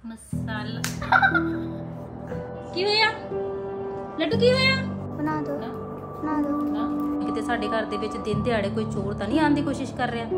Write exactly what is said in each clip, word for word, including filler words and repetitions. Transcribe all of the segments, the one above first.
मसाला की होया लड्डू की होया बना दो बना दो किते साडे घर दे विच दिन दिहाड़े कोई चोर तां नहीं आने की कोशिश कर रहा।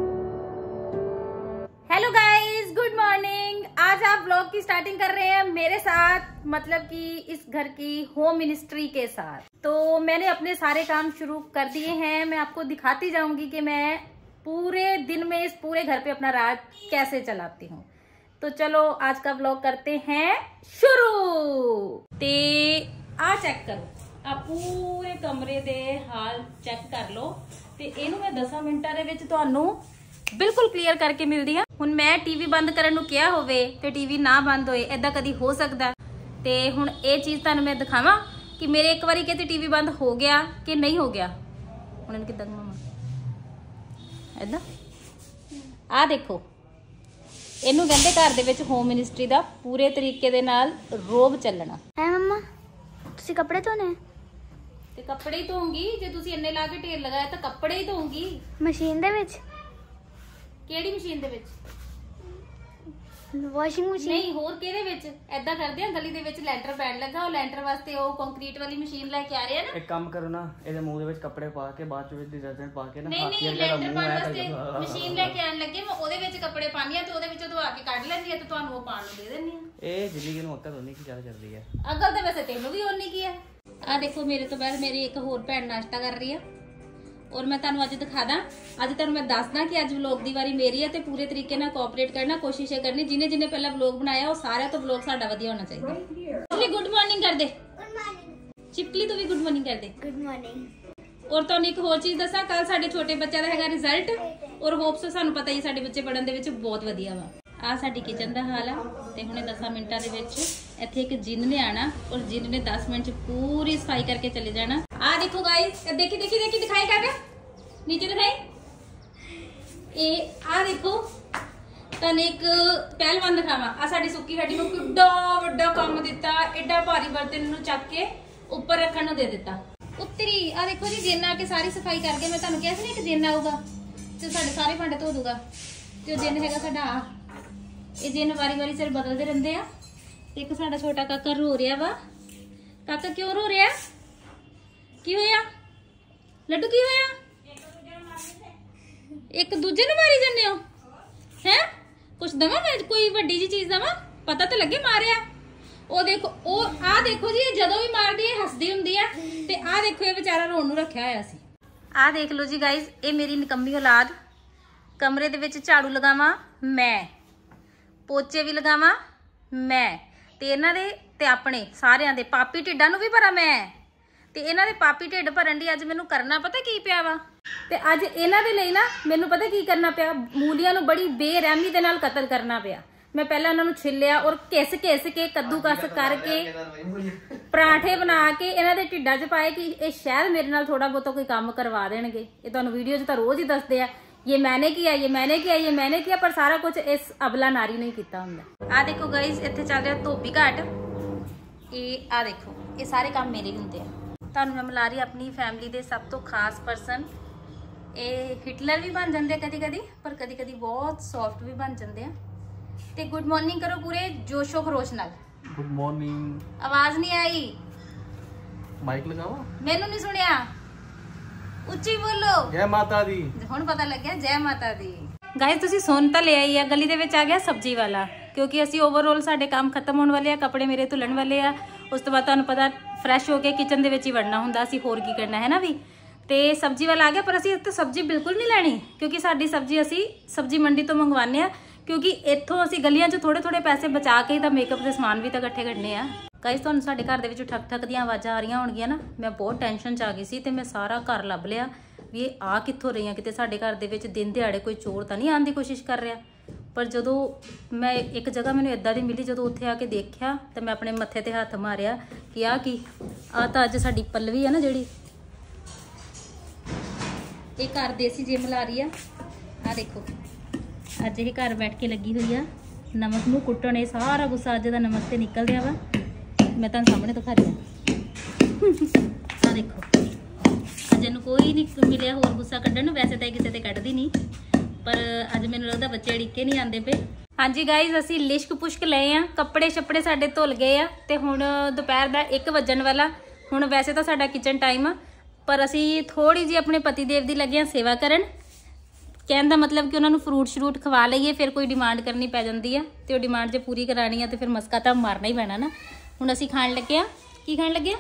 Hello guys, good morning. आज आप व्लॉग की स्टार्टिंग कर रहे हैं मेरे साथ, मतलब कि इस घर की होम मिनिस्ट्री के साथ। तो मैंने अपने सारे काम शुरू कर दिए हैं। मैं आपको दिखाती जाऊंगी कि मैं पूरे दिन में इस पूरे घर पे अपना राज कैसे चलाती हूँ। तो चलो आज का व्लॉग करते हैं शुरू। ते आ चेक करो, आ पूरे कमरे दे हाल चेक कर लो ते इनू मैं दस मिनटां दे विच तुहानू बिल्कुल क्लीयर करके मिलदी हां। हुण मैं टीवी बंद करन नू किहा होवे ते टीवी ना बंद होए, ऐदा कदी हो सकदा। ते हुण ये चीज तुहानू मैं दिखावां कि मेरे एक बारी किते टीवी बंद हो गया कि नहीं हो गया। हुण इन्हू किदां घुमावां, ऐदा आ देखो, इनू कहंदे घर दे विच होम मिनिस्ट्री दा पूरे तरीके दे नाल रोब चलना है। मम्मा तुसी कपड़े धोने ते कपड़े ही धोऊंगी। जे तुसी इन्ने ला के ढेर लगाया तो कपड़े ही धोऊंगी। मशीन दे विच? केड़ी मशीन दे विच? वॉशिंग मशीन नहीं, होर केदे विच? ऐदा करदे आ, गली दे विच लैंटर पैण लगा, ओ लैंटर वास्ते ओ कंक्रीट वाली मशीन लेके आ रहे हैं ना। एक काम करो ना, ਇਹਦੇ ਮੂੰਹ ਦੇ ਵਿੱਚ ਕੱਪੜੇ ਪਾ ਕੇ ਬਾਅਦ ਚ ਵਿੱਚ ਡਿਟਰਜੈਂਟ ਪਾ ਕੇ ਨਾ ਨਹੀਂ ਨਹੀਂ, ਲੈਂਟਰ ਪਾਣ ਵਾਸਤੇ ਮਸ਼ੀਨ ਲੈ ਕੇ ਆਣ ਲੱਗੇ। ਮੈਂ ਉਹਦੇ ਵਿੱਚ ਕੱਪੜੇ ਪਾਣੀ ਆ ਤੇ ਉਹਦੇ ਵਿੱਚੋਂ ਧਵਾ ਕੇ ਕੱਢ ਲੈਂਦੀ ਆ ਤੇ ਤੁਹਾਨੂੰ ਉਹ ਪਾਣ ਨੂੰ ਦੇ ਦਿੰਦੀ ਆ। ਇਹ ਜ਼ਿੰਦਗੀ ਨੂੰ ਉੱਤੇ ਦੋਨੀ ਕੀ ਜ਼ਿਆਦਾ ਚੱਲਦੀ ਹੈ। ਅਗਲ ਤਾਂ ਵੈਸੇ ਤੈਨੂੰ ਵੀ ਹੋਣੀ ਕੀ ਹੈ। ਆ ਦੇਖੋ, ਮੇਰੇ ਤੋਂ ਬਾਅਦ ਮੇਰੀ ਇੱਕ ਹੋਰ ਭੈਣ ਨਾਸ਼ਤਾ ਕਰ ਰਹੀ ਆ और मैं तुहानू अज दिखा दा। अज तुहानू मैं दसदा कि अज व्लॉग दी वारी मेरी है ते पूरे तरीके नाल कोऑपरेट करना, कोशिश करनी। जिन्हें जिन्हें पहला व्लॉग बनाया वो सारे तो व्लॉग साडा वधिया होना चाहिए। चिपली गुड मॉर्निंग कर दे। गुड मॉर्निंग चिपली, तू भी गुड मॉर्निंग कर दे। Good morning. और तुहानू एक होर चीज दसा, कल साडे छोटे बच्चे दा हैगा रिजल्ट और होप्स सानू पता ही साडे बच्चे पढ़न दे विच बहुत वधिया वा। आ साडी किचन दा हाल आ ते हुणे दस मिनटां दे विच इत्थे एक जिन ने आना और जिन ने दस मिनट च पूरी सफाई करके चले जाना। आ देखो गाइस, देखी देखी देखी दिखाई कर नीचे दिखाई। ए आ देखो, तन एक पहलवान दिखावा। आ साडी सुक्की हड्डी नूं किड्डा वड्डा काम दिता, एडा भारी बर्तन नूं चक के ऊपर रखण नूं दे दिता। उत्तरी आ देखो जी, जिन आके सारी सफाई करके मैं तुहानूं कहा सी ना एक जिन आऊगा ते साडे सारे भांडे धो दूगा। ते जिन हैगा साडा आ, ये जिन वारी वारी सिर बदलदे रहिंदे आ। एक साडा छोटा काका रो रिहा वा। काका क्यों रो रिहा? की होया लड्डू, की होया? एक दूजे नूं मारी जन्ने हो हैं? कुछ दवा मैं, कोई वड्डी जी चीज दवा, पता तो लगे मारिया। ओ देखो, ओ आ देखो जी, जदों भी मारदी है हसदी हुंदी है ते आ देखो ये बेचारा रोण नूं रखिया होया सी। आ देख लो जी गाइस, ये मेरी निकम्मी औलाद। कमरे दे विच झाड़ू लगावां मैं, पोचे भी लगावां मैं, ते इन्हां दे ते अपने सारियां दे पापी ढिड्डां नूं भी भरा मैं, ते इन्हां दे पापी ढिड भरन दी अज मैनूं करना पता की पिया वा। ते अज इन्हां दे लई ना मैनूं पता की करना पिया, मूलियां नूं बड़ी बेरहमी दे नाल कतल करना पिया। मैं पहले इन्हां नूं छिलिया और घिस घिस के कद्दूकस करके पराठे बना के इन्हां दे ढिड्डां च पाए कि ये शायद मेरे नाल थोड़ा बहुत कोई काम करवा देणगे। ये तुहानूं वीडियो च तां रोज़ ही दसदे आ, ये मैंने किया, ये मैंने किया, ये मैंने किया, पर सारा कुछ इस अबला नारी ने कीता हुंदा। आ देखो गाइस, इत्थे चल रहा धोबी घाट। ये आ देखो, ये सारे काम मेरे हुंदे आ। तुहानूं मैं मिला रही अपनी फैमिली दे सब तो खास पर्सन। ये हिटलर भी बन जाते कदी कदी, पर कदी कदी बहुत सॉफ्ट भी बन जाते हैं। ते गुड मॉर्निंग करो पूरे जोशो खरोश नाल। Good morning. आवाज नहीं आई, माइक लगाओ। मैनू नहीं सुनिया, उच्ची बोलो। जय माता दी। हुण पता लग गया, जय माता दी। गाइस तुसीं सुन तां लिया ही आ, गली दे विच आ गया सब्जी वाला, क्योंकि असीं ओवरऑल साडे काम खत्म होने वाले आ, कपड़े मेरे धुलण वाले आ। उस तो बाद तुहानूं पता फ्रैश हो के किचन दे विच ही वड़ना हुंदा, असीं होर की करना है ना भी। ते सब्जी वाला आ गया, पर असीं इत्थे सब्जी बिल्कुल नहीं लैनी, क्योंकि साडी सब्जी असीं सब्जी मंडी तो मंगवाने आ, क्योंकि इत्थों असीं गलियां च थोड़े थोड़े पैसे बचा के तां मेकअप दे समान भी तां इकट्ठे करने आ। गाइस तुहानूं साडे घर दे विच ठक ठक दीआं आवाज़ां आ रहीआं होणगीआं ना, मैं बहुत टेंशन च आ गई सी ते मैं सारा घर लभ लिया भी ये आ कित्थों रही, किते साडे घर दे विच दिन दिहाड़े कोई चोर तां नहीं आउण दी कोशिश कर रहा। पर जदों मैं एक जगह मैनूं इदां दी मिली, जदों उत्थे आके देखिया तो मैं अपने मत्थे ते हत्थ मारिया कि आ की आ तां अज साडी पल्लवी है ना जिहड़ी, ये घर देसी जिम ला रही है। आ देखो अज ये घर बैठ के लगी हुई है नमक नूं कुट्टण, ये सारा गुस्सा अज दा नमक ते निकल दिया वा। मैं तुहानूं सामने दिखा रही हूं। आ देखो अज इहनूं कोई नहीं मिलिया होर गुस्सा कड्ढण, वैसे तो किसी ते कड्ढदी नहीं, पर अज मैनूं लगदा बच्चे अड़िके नहीं आंदे पे। हाँ जी गाइज असी लिश्क पुश्क लए आ कपड़े छपड़े साडे धुल गए आ ते हुण दोपहर दा एक वजन वाला। हुण वैसे तो साडा किचन टाइम आ पर असी थोड़ी जी अपने पति देव दी लगे सेवा करन। कहण दा मतलब कि उन्होंने फ्रूट श्रूट खवा लईए फिर कोई डिमांड करनी पै जांदी आ ते ओह डिमांड जे पूरी करानी आ ते फिर मस्का तां मारना ही पैना ना। हुण असी खाण लगे आ की खाण लगे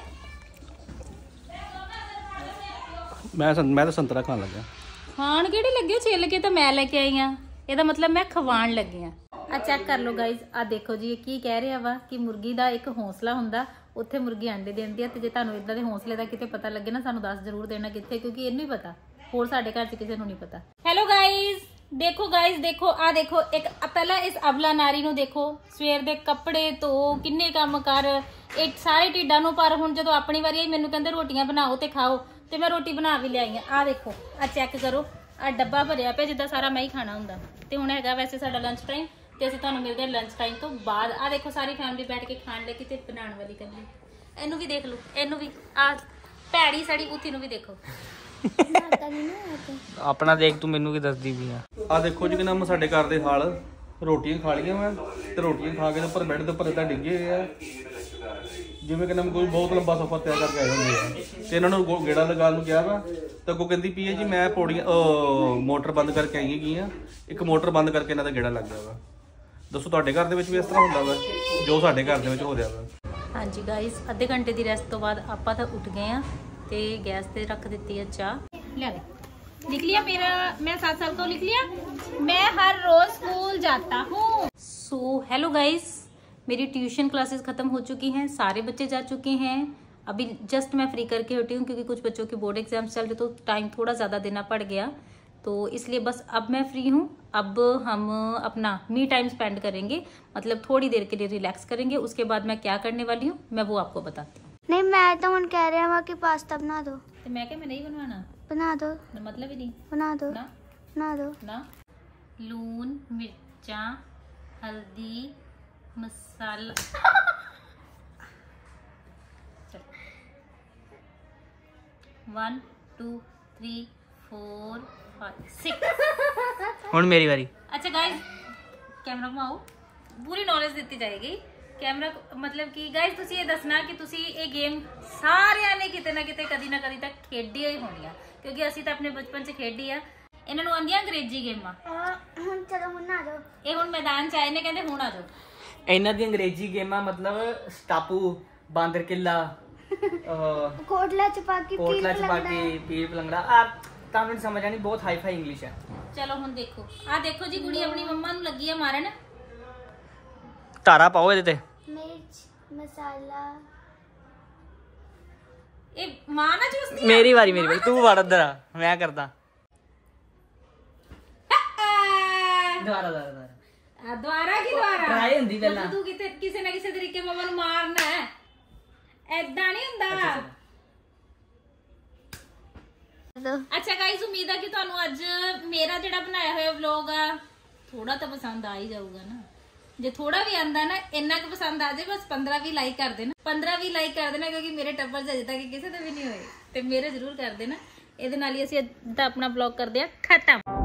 मैं मैं तो संतरा खाण लग्या। खाण किहड़े लगे छिल के तो मैं लेके आई हाँ ਇਹਦਾ मतलब मैं ਖਵਾਣ ਲੱਗੀ ਆ। ਆ ਚੈੱਕ ਕਰ ਲਓ ਗਾਇਜ਼ ਆ ਦੇਖੋ ਜੀ ਇਹ ਕੀ ਕਹਿ ਰਿਹਾ ਵਾ ਕਿ ਮੁਰਗੀ ਦਾ ਇੱਕ ਹੌਸਲਾ ਹੁੰਦਾ ਉੱਥੇ ਮੁਰਗੀ ਅੰਡੇ ਦਿੰਦੀ ਆ ਤੇ ਜੇ ਤੁਹਾਨੂੰ ਇਦਾਂ ਦੇ ਹੌਸਲੇ ਦਾ ਕਿਤੇ ਪਤਾ ਲੱਗੇ ਨਾ ਸਾਨੂੰ ਦੱਸ ਜ਼ਰੂਰ ਦੇਣਾ ਕਿੱਥੇ ਕਿਉਂਕਿ ਇਹਨੂੰ ਹੀ ਪਤਾ ਹੋਰ ਸਾਡੇ ਘਰ 'ਚ ਕਿਸੇ ਨੂੰ ਨਹੀਂ ਪਤਾ। ਹੈਲੋ ਗਾਇਜ਼ ਦੇਖੋ ਗਾਇਜ਼ ਦੇਖੋ ਆ ਦੇਖੋ ਇੱਕ ਪਹਿਲਾਂ ਇਸ ਅਬਲਾ ਨਾਰੀ ਨੂੰ ਦੇਖੋ ਸਵੇਰ ਦੇ ਕੱਪੜੇ ਧੋ ਕਿੰਨੇ ਕੰਮ ਕਰ ਇਹ ਸਾਰੇ ਢਿੱਡਾਂ ਨੂੰ ਪਰ ਹੁਣ ਜਦੋਂ ਆਪਣੀ ਵਾਰੀ ਆਈ ਮੈਨੂੰ ਕਹਿੰਦੇ ਰੋਟੀਆਂ ਬਣਾਓ ਤੇ ਖਾਓ ਤੇ ਮੈਂ ਰੋਟੀ ਬਣਾ ਵੀ ਲਿਆਈ ਆ। ਆ ਦੇਖੋ ਆ ਚੈੱਕ ਕਰੋ ਆ ਡੱਬਾ ਭਰਿਆ ਪਿਆ ਜਿੱਦਾਂ ਸਾਰਾ ਮੈਂ ਹੀ ਖਾਣਾ ਹੁੰਦਾ ਤੇ ਹੁਣ ਹੈਗਾ ਵੈਸੇ ਸਾਡਾ ਲੰਚ ਟਾਈਮ ਤੇ ਅਸੀਂ ਤੁਹਾਨੂੰ ਮਿਲਦੇ ਹਾਂ ਲੰਚ ਟਾਈਮ ਤੋਂ ਬਾਅਦ। ਆ ਦੇਖੋ ਸਾਰੀ ਫੈਮਿਲੀ ਬੈਠ ਕੇ ਖਾਣ ਲੱਗੀ ਤੇ ਬਣਾਉਣ ਵਾਲੀ ਕਰਨੀ ਇਹਨੂੰ ਵੀ ਦੇਖ ਲਓ ਇਹਨੂੰ ਵੀ ਆ ਭੈੜੀ ਸਾਡੀ ਉਥੀ ਨੂੰ ਵੀ ਦੇਖੋ अपना देख तू मैनू की दसदी भी आ। ਆ ਦੇਖੋ ਜੀ ਕਿ ਨਾਮ ਸਾਡੇ ਘਰ ਦੇ ਹਾਲ ਰੋਟੀਆਂ ਖਾ ਲਈਆਂ ਮੈਂ ਤੇ ਰੋਟੀਆਂ ਖਾ ਕੇ ਤੇ ਉੱਪਰ ਬੈੱਡ ਦੇ ਉੱਪਰ ਇਦਾਂ ਡਿੱਗੇ ਹੋਏ ਆ ਜਿਵੇਂ ਕਿ ਨਾਮ ਕੋਈ ਬਹੁਤ ਲੰਬਾ ਸਫ਼ਰ ਤੈਅ ਕਰਕੇ ਆਏ ਹੁੰਦੇ ਆ ਤੇ ਇਹਨਾਂ ਨੂੰ ਗੇੜਾ ਲਗਾਉਣ ਨੂੰ ਕਿਹਾ ਵਾ ਤਾਂ ਅੱਗੋਂ ਕਹਿੰਦੀ ਪਈ ਹੈ ਜੀ ਮੈਂ ਪੌੜੀਆਂ ਮੋਟਰ ਬੰਦ ਕਰਕੇ ਆਈ ਹੈਗੀ ਆ ਇੱਕ ਮੋਟਰ ਬੰਦ ਕਰਕੇ ਇਹਨਾਂ ਦਾ ਗੇੜਾ ਲੱਗ ਗਿਆ ਵਾ। ਦੱਸੋ ਤੁਹਾਡੇ ਘਰ ਦੇ ਵਿੱਚ ਵੀ ਇਸ ਤਰ੍ਹਾਂ ਹੁੰਦਾ ਵਾ ਜੋ ਸਾਡੇ ਘਰ ਦੇ ਵਿੱਚ ਹੋ ਰਿਹਾ ਵਾ। ਹਾਂਜੀ ਗਾਇਸ ਅੱਧੇ ਘੰਟੇ ਦੀ ਰੈਸਟ ਤੋਂ ਬਾਅਦ ਆਪਾਂ ਤਾਂ ਉੱਠ ਗਏ ਆ ਤੇ ਗੈਸ ਤੇ ਰੱਖ ਦਿੱਤੀ ਹੈ ਚਾਹ। ਲੈ ਲੈ लिख लिया मेरा मैं सात साल का लिख लिया मैं हर रोज स्कूल जाता हूँ। सो हेलो गाइस मेरी ट्यूशन क्लासेस खत्म हो चुकी हैं सारे बच्चे जा चुके हैं अभी जस्ट मैं फ्री करके हटी हूँ क्योंकि कुछ बच्चों के बोर्ड एग्जाम्स चल रहे तो टाइम थोड़ा ज़्यादा देना पड़ गया तो इसलिए बस अब मैं फ्री हूँ। अब हम अपना मी टाइम स्पेंड करेंगे मतलब थोड़ी देर के लिए रिलैक्स करेंगे उसके बाद मैं क्या करने वाली हूँ मैं वो आपको बताती हूँ। नहीं मैं तो उन कह रहा हूँ कि पास्ता बना दो तो मैं क्या मैं नहीं बनवाना बना दो मतलब ही नहीं बना दो ना बना दो ना लून मिर्चा हल्दी मसाला one two three four five six हुण मेरी बारी। अच्छा गाइस कैमरा घुमाओ पूरी नॉलेज दी जाएगी कैमरा मतलब कि गाइस तुसी ये दसना कि तुसी ये गेम सारिਆਂ ने किते ना किते कदी ना कदी तक खेडी होई होनी आ क्योंकि ਅਸੀਂ ਤਾਂ ਆਪਣੇ ਬਚਪਨ 'ਚ ਖੇਡੀ ਆ। ਇਹਨਾਂ ਨੂੰ ਆਂਦੀਆਂ ਅੰਗਰੇਜ਼ੀ ਗੇਮਾਂ ਹੁਣ ਚਲੋ ਹੁਣ ਆ ਜਾਓ ਇਹ ਹੁਣ ਮੈਦਾਨ 'ਚ ਆਏ ਨੇ ਕਹਿੰਦੇ ਹੁਣ ਆ ਜਾਓ। ਇਹਨਾਂ ਦੀ ਅੰਗਰੇਜ਼ੀ ਗੇਮਾਂ ਮਤਲਬ ਸਟਾਪੂ ਬਾਂਦਰ ਕਿੱਲਾ ਕੋਟਲਾ ਚਪਾਕੀ ਕੋਟਲਾ ਚਪਾਕੀ ਪੀਰ ਪਲੰਗੜਾ ਆ ਤੁਹਾਨੂੰ ਸਮਝ ਆਣੀ ਬਹੁਤ ਹਾਈ ਫਾਈ ਇੰਗਲਿਸ਼ ਹੈ। ਚਲੋ ਹੁਣ ਦੇਖੋ ਆ ਦੇਖੋ ਜੀ ਕੁੜੀ ਆਪਣੀ ਮੰਮਾ ਨੂੰ ਲੱਗੀ ਆ ਮਾਰਨ। ਧਾਰਾ ਪਾਓ ਇਹਦੇ ਤੇ मिर्च मसाला ਇਹ ਮਾਂ ਨਾ ਚੂਸਦੀ ਮੇਰੀ ਵਾਰੀ ਮੇਰੀ ਵਾਰੀ ਤੂੰ ਵੜ ਇੱਧਰ ਆ ਮੈਂ ਕਰਦਾ ਦੁਆਰਾ ਦੁਆਰਾ ਦੁਆਰਾ ਆ ਦੁਆਰਾ ਕੀ ਦੁਆਰਾ ਟਰਾਈ ਹੁੰਦੀ ਪਹਿਲਾਂ ਤੂੰ ਕਿਤੇ ਕਿਸੇ ਨਾ ਕਿਸੇ ਤਰੀਕੇ ਮੰਮਾ ਨੂੰ ਮਾਰਨਾ ਹੈ ਐਦਾਂ ਨਹੀਂ ਹੁੰਦਾ। ਅੱਛਾ ਗਾਇਸ ਉਮੀਦ ਹੈ ਕਿ ਤੁਹਾਨੂੰ ਅੱਜ ਮੇਰਾ ਜਿਹੜਾ ਬਣਾਇਆ ਹੋਇਆ ਵਲੌਗ ਆ ਥੋੜਾ ਤਾਂ ਪਸੰਦ ਆ ਹੀ ਜਾਊਗਾ ਨਾ। ਜੇ ਥੋੜਾ ਵੀ ਆਂਦਾ ਨਾ ਇੰਨਾ ਕੁ ਪਸੰਦ ਆ ਜਾਏ ਬਸ ਪੰਦਰਾਂ ਵੀ ਲਾਈਕ ਕਰ ਦੇਣਾ ਪੰਦਰਾਂ ਵੀ ਲਾਈਕ ਕਰ ਦੇਣਾ ਕਿਉਂਕਿ ਮੇਰੇ ਟੱਬਰ ਅਜੇ ਤੱਕ ਕਿਸੇ ਦੇ ਵੀ ਨਹੀਂ ਹੋਏ ਤੇ ਮੇਰੇ ਜ਼ਰੂਰ ਕਰ ਦੇਣਾ। ਇਹਦੇ ਨਾਲ ਹੀ ਅਸੀਂ ਅੱਜ ਦਾ ਆਪਣਾ ਵਲੌਗ ਕਰਦੇ ਆ ਖਤਮ।